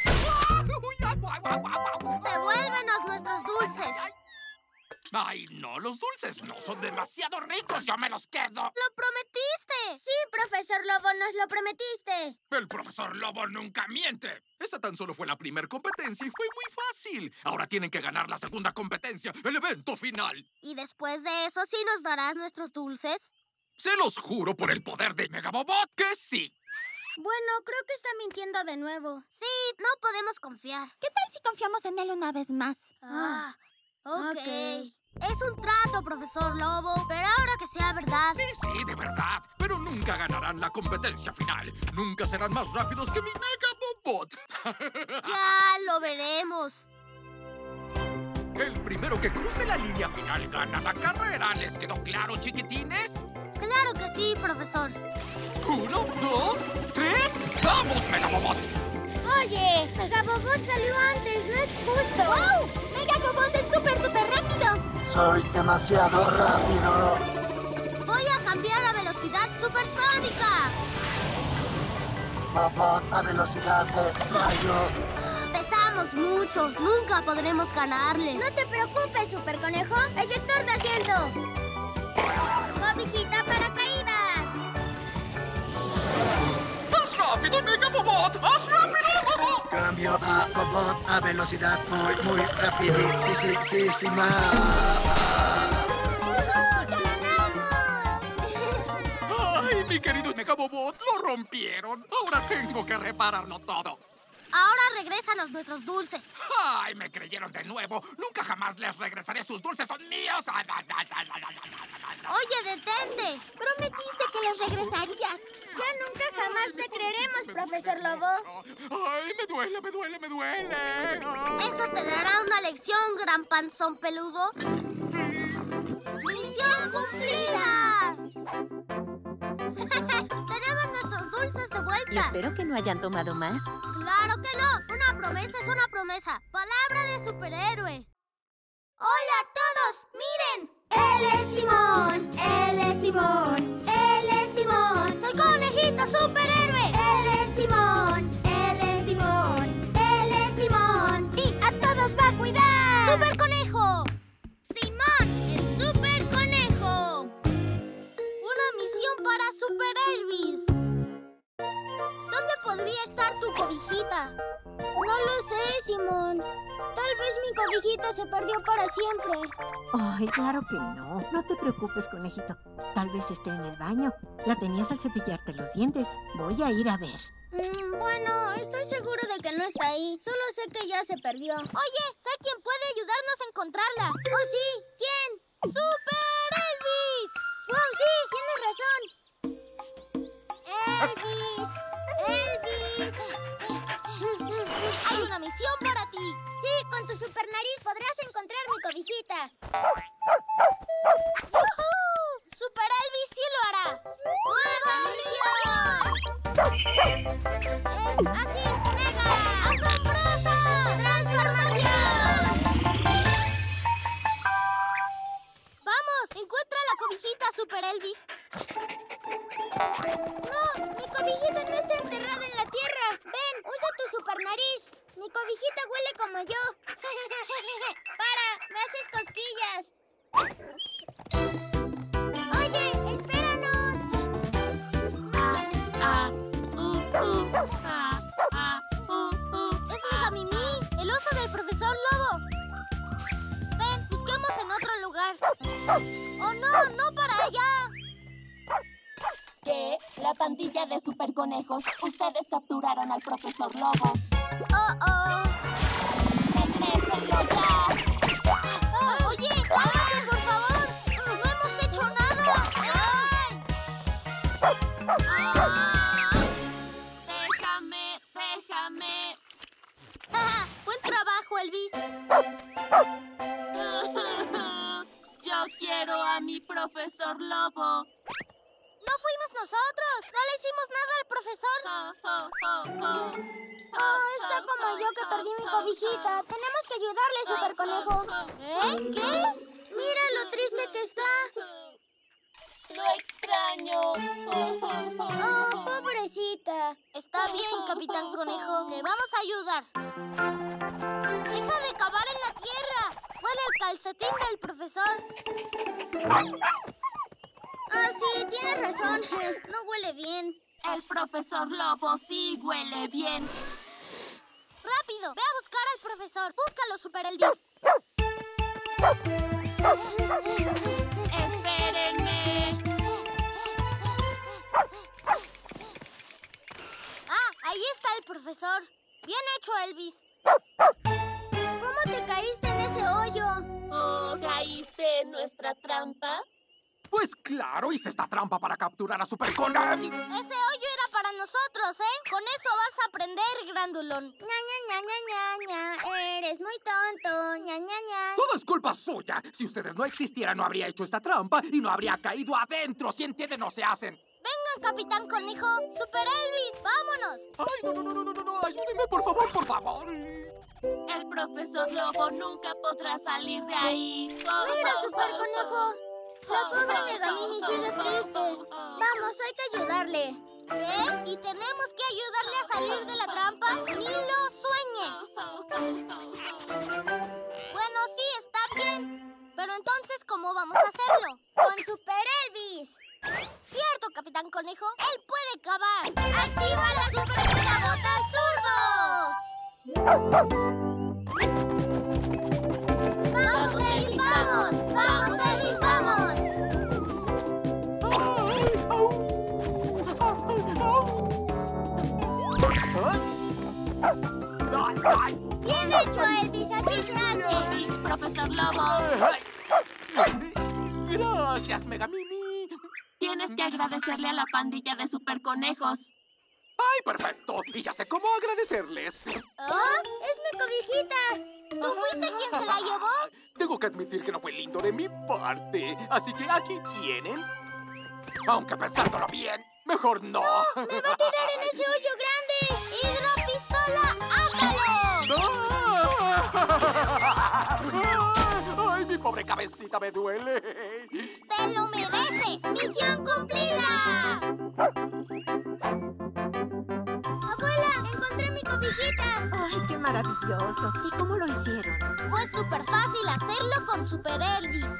¡Devuélvenos nuestros dulces! ¡Ay, no! Los dulces no son demasiado ricos. ¡Yo me los quedo! ¡Lo prometiste! Sí, profesor Lobo, nos lo prometiste. El profesor Lobo nunca miente. Esta tan solo fue la primera competencia y fue muy fácil. Ahora tienen que ganar la segunda competencia, el evento final. ¿Y después de eso sí nos darás nuestros dulces? Se los juro por el poder de Megabobot que sí. Bueno, creo que está mintiendo de nuevo. Sí, no podemos confiar. ¿Qué tal si confiamos en él una vez más? Ah, ok. okay. Es un trato, profesor Lobo, pero ahora que sea verdad. Sí, sí, de verdad. Pero nunca ganarán la competencia final. Nunca serán más rápidos que mi Megabobot. Ya lo veremos. El primero que cruce la línea final gana la carrera. ¿Les quedó claro, chiquitines? Claro que sí, profesor. Uno, dos, tres. ¡Vamos, Megabobot! Oye, Megabobot salió antes, no es justo. ¡Wow! ¡Megabobot es súper, súper rápido! Soy demasiado rápido. Voy a cambiar a velocidad supersónica. Bobot a velocidad de rayo. Pesamos mucho, nunca podremos ganarle. No te preocupes, Super Conejo. Eyector de asiento. Cobijita para caídas. ¡Más rápido, Megabobot! ¡Más rápido! Cambio a Bobot a velocidad muy, muy rapidísima. ¡Ay, mi querido Megabobot! ¡Lo rompieron! Ahora tengo que repararlo todo. Ahora regrésanos nuestros dulces. ¡Ay, me creyeron de nuevo! ¡Nunca jamás les regresaré! ¡Sus dulces son míos! Oye, detente. Prometiste que los regresarías. Ya nunca jamás te creeremos, profesor Lobo. ¡Ay, me duele, me duele, me duele! Ay. Eso te dará una lección, gran panzón peludo. ¡Misión cumplida! Tenemos nuestros dulces de Y vuelta. espero que no hayan tomado más. ¡Claro que no! Una promesa es una promesa. Palabra de superhéroe. ¡Hola a todos! ¡Miren! ¡Él es Simón! ¡Él es Simón! ¡Él es Simón! ¡Soy conejita superhéroe! ¡Él es Simón! ¡Él es Simón! ¡Él es Simón! ¡Y a todos va a cuidar! ¡Super Conejo! ¡Simón, el Super Conejo! ¡Una misión para Super Elvis! ¿Dónde podría estar tu cobijita? No lo sé, Simón. Tal vez mi cobijita se perdió para siempre. Ay, claro que no. No te preocupes, conejito. Tal vez esté en el baño. La tenías al cepillarte los dientes. Voy a ir a ver. Mm, bueno, estoy seguro de que no está ahí. Solo sé que ya se perdió. Oye, sé quién puede ayudarnos a encontrarla. ¡Oh, sí! ¿Quién? ¡Super Elvis! ¡Wow, sí! ¡Tienes razón! ¡Elvis! ¡Elvis! Hay una misión para ti. Sí, con tu super nariz podrás encontrar mi cobijita. ¡Yujú! ¡Super Elvis sí lo hará! ¡Nueva misión! Eh, ¡Así, mega! ¡Asombrosa! ¡Transformación! ¡Vamos! ¡Encuentra la cobijita, Super Elvis! ¡No! ¡Mi cobijita no está enterrada en la tierra! ¡Ven! ¡Usa tu super nariz! ¡Mi cobijita huele como yo! ¡Para! ¡Me haces cosquillas! ¡Oye! ¡Espéranos! Ah, uh, uh, ah, ah, uh, uh, ¡Es Mega Mimi! ¡El oso del profesor Lobo! Ven, busquemos en otro lugar. ¡Oh, no! ¡No para allá! ¿Qué? La pandilla de superconejos. Ustedes capturaron al profesor Lobo. ¡Oh, oh! ¡Regrésenlo ya! Ah, ¡Oye! ¡Cálmate, por favor! ¡No hemos hecho nada! ¡Ay! ah. Déjame, déjame. Ah, ¡buen trabajo, Elvis! Yo quiero a mi profesor Lobo. ¡No fuimos nosotros! ¡No le hicimos nada al profesor! Oh, oh, oh, oh. Oh, está como yo que perdí mi cobijita. Tenemos que ayudarle, Super Conejo. ¿Eh? ¿Qué? Mira lo triste que está. ¡Lo extraño! Oh, pobrecita. Está bien, Capitán Conejo. Le vamos a ayudar. Deja de cavar en la tierra. Huele el calcetín del profesor. Ah, sí, tienes razón. No huele bien. El profesor Lobo sí huele bien. ¡Rápido! ¡Ve a buscar al profesor! ¡Búscalo, Super Elvis! Espérenme. ¡Ah! Ahí está el profesor. Bien hecho, Elvis. ¿Cómo te caíste en ese hoyo? Oh, ¿caíste en nuestra trampa? Pues claro, hice esta trampa para capturar a Super Conejo. Ese hoyo era para nosotros, ¿eh? Con eso vas a aprender, grandulón. Ña, ña, ña, ña, ña, ña. Eres muy tonto. Ña, ña, ña. Todo es culpa suya. Si ustedes no existieran, no habría hecho esta trampa y no habría caído adentro. Si entienden, no se hacen. Vengan, Capitán Conejo. ¡Super Elvis! ¡Vámonos! ¡Ay, no, no, no, no, no, no! ¡Ayúdenme, por favor, por favor! El profesor Lobo nunca podrá salir de ahí. ¡Mira, Super Conejo! La pobre Megamini sigue triste. Vamos, hay que ayudarle. ¿Qué? ¿Y tenemos que ayudarle a salir de la trampa? ¡Ni lo sueñes! Bueno, sí, está bien. Pero entonces, ¿cómo vamos a hacerlo? ¡Con Super Elvis! Cierto, Capitán Conejo. ¡Él puede cavar! ¡Activa las Super Megabotas Turbo! ¡Vamos, Elvis, vamos! ¡Vamos, Elvis, vamos! ¡Bien hecho, Elvis! ¡Así se hace! Sí, profesor Lobo. Gracias, Megamimi. Tienes que agradecerle a la pandilla de superconejos. ¡Ay, perfecto! Y ya sé cómo agradecerles. ¡Oh! ¡Es mi cobijita! ¿Tú fuiste quien se la llevó? Tengo que admitir que no fue lindo de mi parte. Así que aquí tienen. Aunque pensándolo bien, mejor no. ¡No! ¡Me va a tirar en ese hoyo grande! ¡Hidropistola, hágalo! ¡Ay, mi pobre cabecita me duele! ¡Te lo mereces! ¡Misión cumplida! ¡Abuela! ¡Encontré mi cobijita! ¡Ay, qué maravilloso! ¿Y cómo lo hicieron? Fue súper fácil hacerlo con Super Elvis.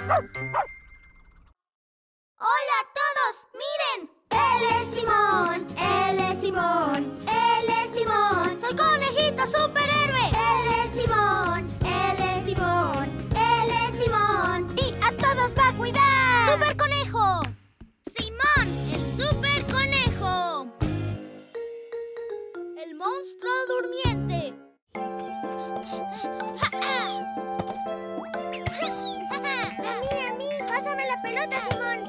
¡Hola a todos! ¡Miren! ¡Él es Simón! ¡Él es Simón! ¡Él es Simón! ¡Soy conejito superhéroe! ¡Él es Simón! ¡Él es Simón! ¡Él es Simón! ¡Y a todos va a cuidar! ¡Super Conejo! ¡Simón! ¡El Super Conejo! ¡El monstruo durmiente! ¡Ja, ja! ¡A mí, a mí! ¡Pásame la pelota, Simón!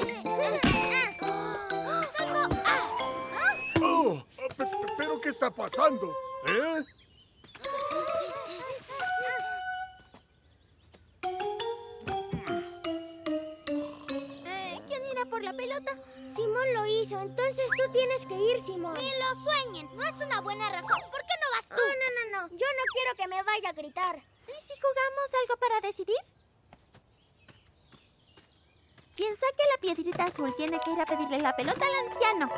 ¡Tengo! Oh, pe- pe- ¿pero qué está pasando? ¿Eh? Eh, ¿Quién irá por la pelota? Simón lo hizo, entonces tú tienes que ir, Simón. Ni lo sueñen, no es una buena razón. ¿Por qué no vas tú? Oh, no, no, no, yo no quiero que me vaya a gritar. ¿Y si jugamos algo para decidir? Quien saque la piedrita azul tiene que ir a pedirle la pelota al anciano.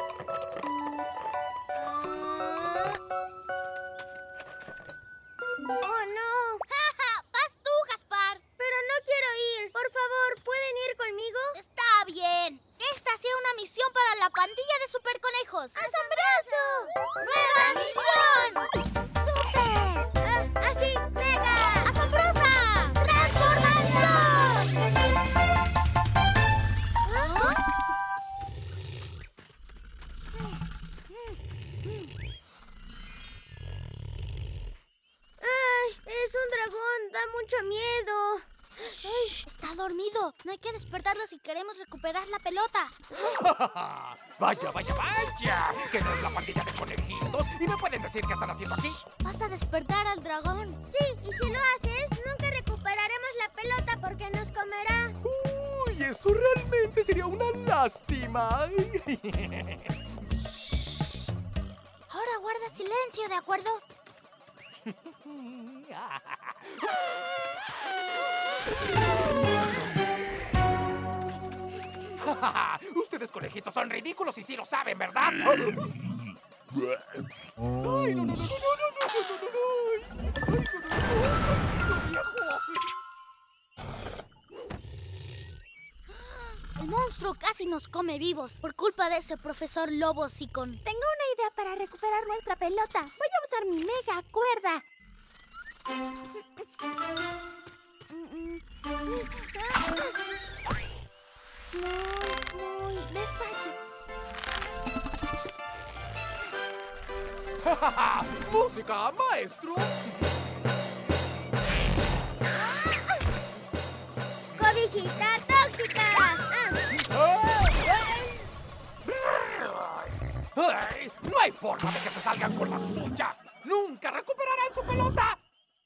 ¡Oh, no! ¡Ja, ja! ¡Vas tú, Gaspar! Pero no quiero ir. Por favor, ¿pueden ir conmigo? Está bien. Esta sea una misión para la pandilla de superconejos. ¡Asombroso! ¡Nueva misión! ¡Super! Ah, ¡Así! ¡Mega! ¡Asombrosa! ¡Transformación! ¿Ah? ¡Ay! Es un dragón. Da mucho miedo. ¡Ay! Está dormido. No hay que despertarlo si queremos recuperar la pelota. ¡Vaya, vaya, vaya! ¿Que no es la pandilla de conejitos? ¿Y me pueden decir qué están haciendo aquí? Vas a despertar al dragón. Sí, y si lo haces, nunca recuperaremos la pelota porque nos comerá. ¡Uy! Eso realmente sería una lástima. Ahora guarda silencio, ¿de acuerdo? Ustedes, conejitos, son ridículos y sí lo saben, ¿verdad? ¡Ay, no, no, no, no, no, no, no, no, no, no! El monstruo casi nos come vivos por culpa de ese profesor Lobo hocicón. Tengo una idea para recuperar nuestra pelota. Voy a usar mi mega cuerda. Muy, muy despacio. ¡Música, maestro! ¡Cobijita tóxica! ¡Ay! ¡No hay forma de que se salgan con la suya! ¡Nunca recuperarán su pelota!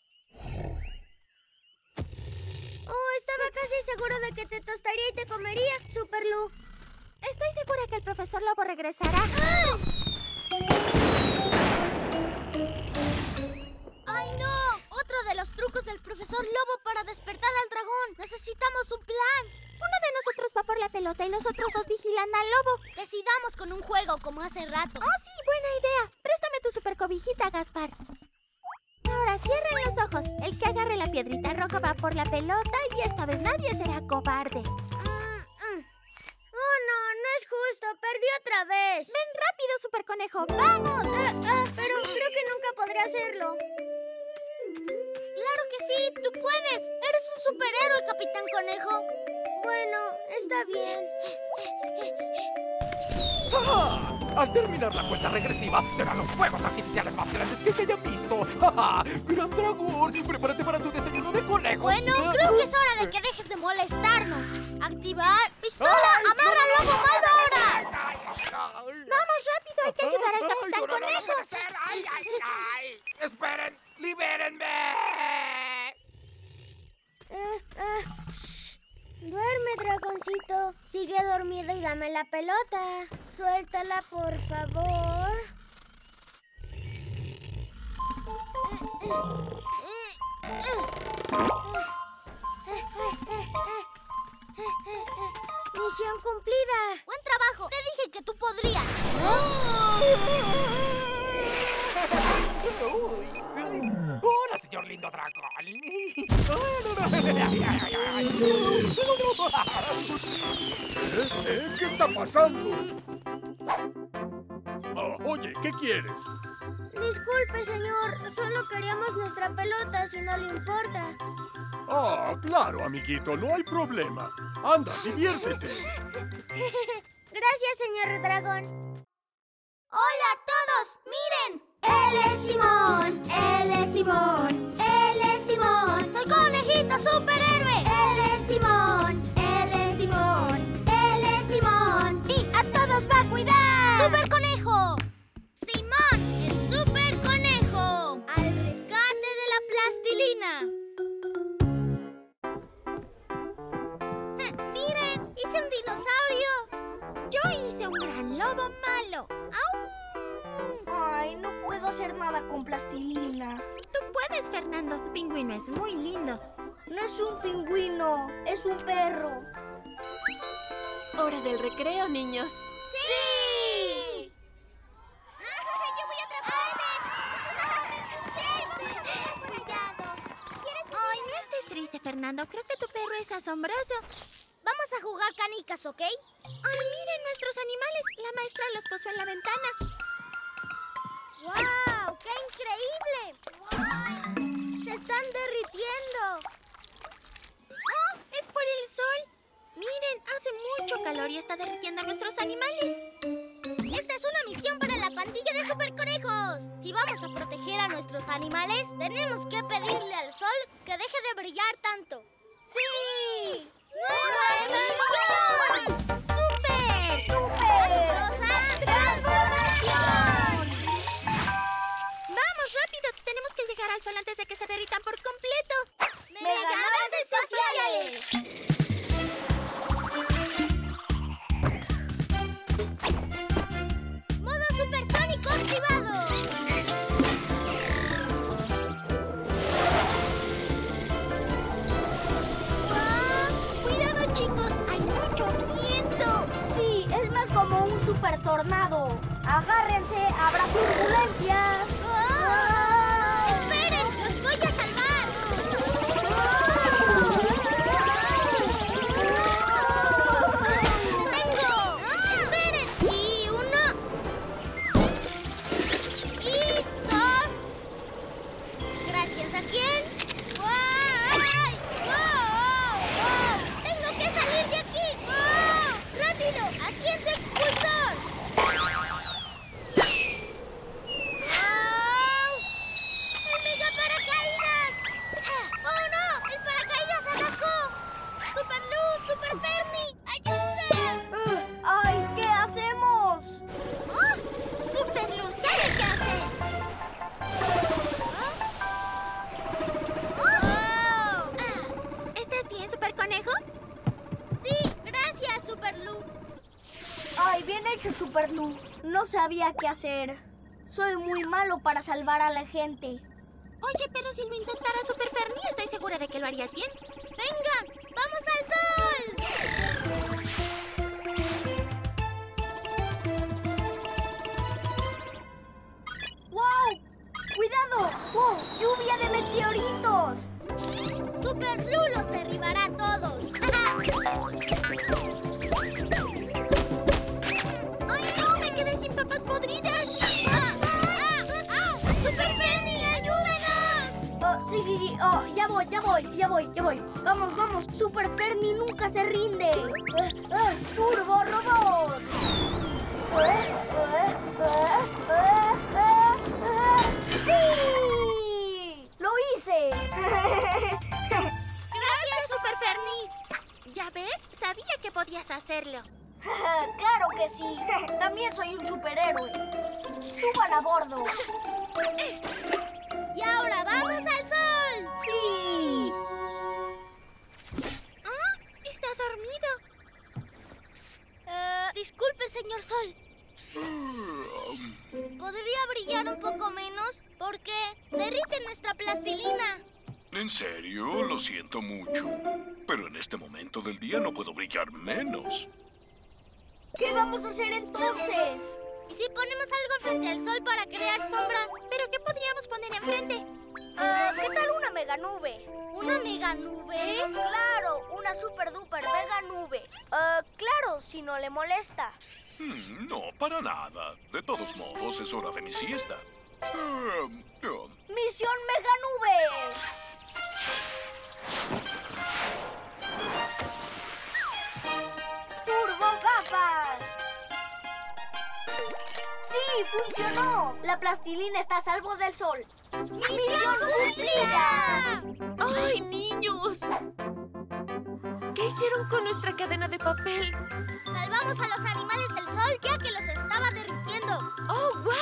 Oh, estaba casi seguro de que te tostaría y te comería, Super Lu. Estoy segura que el profesor Lobo Lobo regresará. ¡Ay, no! Otro de los trucos del profesor Lobo para despertar al dragón. Necesitamos un plan. Uno de nosotros va por la pelota y los otros dos vigilan al lobo. Decidamos con un juego como hace rato. ¡Oh, sí! Buena idea. Préstame tu supercobijita, Gaspar. Ahora cierren los ojos. El que agarre la piedrita roja va por la pelota y esta vez nadie será cobarde. ¡Oh, no! ¡No es justo! ¡Perdí otra vez! ¡Ven rápido, Superconejo! ¡Vamos! Ah, ah, pero creo que nunca podré hacerlo. ¡Claro que sí! ¡Tú puedes! ¡Eres un superhéroe, Capitán Conejo! Bueno, está bien. ¡Ja! Al terminar la cuenta regresiva, serán los fuegos artificiales más grandes que se hayan visto. ¡Ja, ja! ¡Gran dragón! ¡Prepárate para tu desayuno de conejo! Bueno, creo que es hora de que dejes de molestarnos. ¡Activar pistola! ¡Amarra al lobo malo ahora! ¡Vamos rápido! ¡Hay que ayudar al Capitán Ay, no, no, no Conejo! puede ser. ¡Ay, ay, ay! ¡Esperen! ¡Libérenme! Eh, eh, shh. Duerme, dragoncito. Sigue dormido y dame la pelota. Suéltala, por favor. Misión cumplida. Buen trabajo. Te dije que tú podrías. ¡Hola, señor lindo dragón! ¿Eh? ¿Eh? ¿Qué está pasando? Oh, oye, ¿qué quieres? Disculpe, señor. Solo queríamos nuestra pelota, si no le importa. Ah, claro, amiguito, no hay problema. Anda, diviértete. Gracias, señor dragón. ¡Hola a todos! ¡Miren! ¡Él es Simón! ¡Él es Simón! ¡Él es Simón! ¡Soy conejito superhéroe! ¡Él es Simón! ¡Él es Simón! ¡Él es Simón! ¡Y a todos va a cuidar! ¡Super Conejo! ¡Simón, el Super Conejo! ¡Al rescate de la plastilina! Eh, ¡Miren! ¡Hice un dinosaurio! Yo hice un gran lobo malo. ¡Au! Ay, no puedo hacer nada con plastilina. Tú puedes, Fernando. Tu pingüino es muy lindo. No es un pingüino, es un perro. Hora del recreo, niños. ¡Sí! ¡Yo voy a atraparte! ¡No, me ensucié! ¡Vamos a poner rayado! ¿Quieres un... Ay, no estés triste, Fernando. Creo que tu perro es asombroso. Vamos a jugar canicas, ¿ok? Ay, miren nuestros animales. La maestra los posó en la ventana. ¡Wow! ¡Qué increíble! ¡Se están derritiendo! ¡Oh! ¡Es por el sol! Miren, hace mucho calor y está derritiendo a nuestros animales. Esta es una misión para la pandilla de superconejos. Si vamos a proteger a nuestros animales, tenemos que pedirle al sol que deje de brillar tanto. ¡Sí! ¡Nueva dimensión! ¡Súper! ¡Rosa! ¡Transformación! ¡Vamos, rápido! Tenemos que llegar al sol antes de que se derritan por completo. ¡Mega naves espaciales! ¡Modo supersónico activado! ¡Wow! ¡Cuidado, chicos! ¡Hay mucho viento! Sí, es más como un super tornado. Agárrense, habrá turbulencia. ¡Ah! ¡Esperen! ¡Los voy a salvar! ¡Detengo! ¡Esperen! Y uno. Y dos. ¿Gracias a quién? ¡Wow! ¡Wow! ¡Wow! ¡Tengo que salir de aquí! ¡Wow! ¡Rápido! ¡Haciendo expulsor! ¡Wow! Superlu. No sabía qué hacer. Soy muy malo para salvar a la gente. Oye, pero si lo intentara Super Fernie, estoy segura de que lo harías bien. ¡Venga! ¡Vamos al sol! ¡Wow! ¡Cuidado! ¡Wow! ¡Lluvia de meteoritos! Superlu los derribará a todos. ¡Ay, no! ¡Me quedé sin papas podridas! ¡Ah! ¡Ah! ¡Ah! ¡Super Fernie, ayúdanos! Oh, sí, sí, sí. Oh, ya voy, ya voy, ya voy, ya voy. Vamos, vamos. Super Fernie nunca se rinde. Eh, eh, ¡Turbo Robot! Eh, eh, eh, eh, eh, eh. ¡Sí! ¡Lo hice! ¡Gracias, Super Fernie! ¿Ya ves? Sabía que podías hacerlo. ¡Claro que sí! También soy un superhéroe. ¡Suban a bordo! ¡Y ahora vamos al sol! ¡Sí! ¿Ah? Está dormido. Eh, disculpe, señor Sol. ¿Podría brillar un poco menos? Porque derrite nuestra plastilina. ¿En serio? Lo siento mucho. Pero en este momento del día no puedo brillar menos. ¿Qué vamos a hacer entonces? ¿Y si ponemos algo frente al sol para crear sombra? ¿Pero qué podríamos poner enfrente? Eh, ¿Qué tal una mega nube? ¿Una mega nube? Claro, una super duper mega nube. Eh, claro, si no le molesta. Hmm, no, para nada. De todos modos, es hora de mi siesta. Eh, eh, ¡Misión mega nube! ¡Turbo gafas! ¡Sí, funcionó! La plastilina está a salvo del sol. ¡Misión cumplida! ¡Ay, niños! ¿Qué hicieron con nuestra cadena de papel? Salvamos a los animales del sol ya que los estaba derritiendo. ¡Oh, wow!